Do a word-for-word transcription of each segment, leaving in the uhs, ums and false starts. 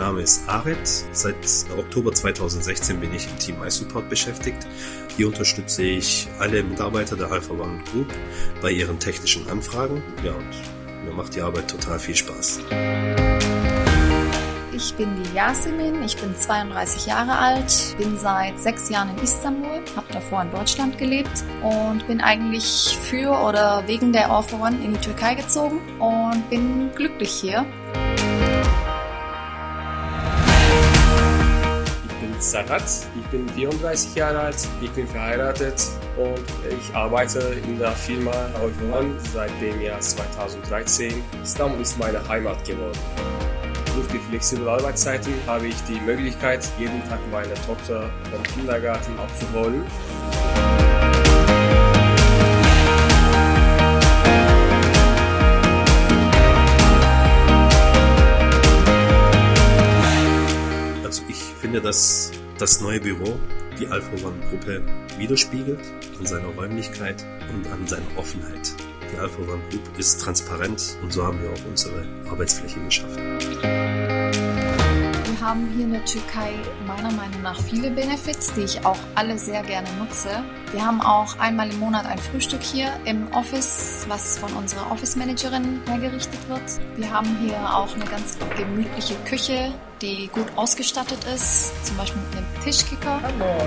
Name ist Aret. Seit Oktober zweitausendsechzehn bin ich im Team iSupport beschäftigt. Hier unterstütze ich alle Mitarbeiter der Alpha One Group bei ihren technischen Anfragen. Ja, und mir macht die Arbeit total viel Spaß. Ich bin die Yasemin, ich bin zweiunddreißig Jahre alt, bin seit sechs Jahren in Istanbul, habe davor in Deutschland gelebt und bin eigentlich für oder wegen der Alpha One in die Türkei gezogen und bin glücklich hier. Ich bin Serhat, ich bin vierunddreißig Jahre alt, ich bin verheiratet und ich arbeite in der Firma Alpha One seit dem Jahr zweitausenddreizehn. Istanbul ist meine Heimat geworden. Durch die flexiblen Arbeitszeiten habe ich die Möglichkeit, jeden Tag meine Tochter vom Kindergarten abzuholen. Also ich finde, dass das neue Büro die Alpha One Gruppe widerspiegelt an seiner Räumlichkeit und an seiner Offenheit. Die Alpha One Group ist transparent und so haben wir auch unsere Arbeitsfläche geschaffen. Wir haben hier in der Türkei meiner Meinung nach viele Benefits, die ich auch alle sehr gerne nutze. Wir haben auch einmal im Monat ein Frühstück hier im Office, was von unserer Office-Managerin hergerichtet wird. Wir haben hier auch eine ganz gemütliche Küche, die gut ausgestattet ist, zum Beispiel mit einem Tischkicker.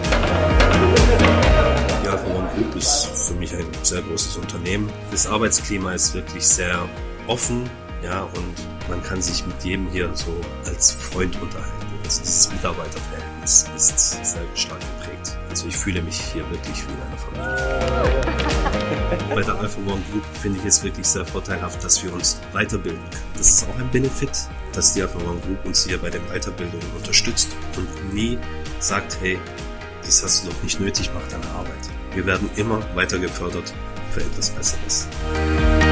Die Alpha One Group ist für mich ein sehr großes Unternehmen. Das Arbeitsklima ist wirklich sehr offen, ja, und man kann sich mit jedem hier so als Freund unterhalten. Also dieses Mitarbeiterverhältnis ist sehr stark geprägt. Also ich fühle mich hier wirklich wie in einer Familie. Bei der Alpha One Group finde ich es wirklich sehr vorteilhaft, dass wir uns weiterbilden können. Das ist auch ein Benefit, dass die Alpha One Group uns hier bei den Weiterbildungen unterstützt und nie sagt, hey, das hast du doch nicht nötig, mach deine Arbeit. Wir werden immer weiter gefördert für etwas Besseres.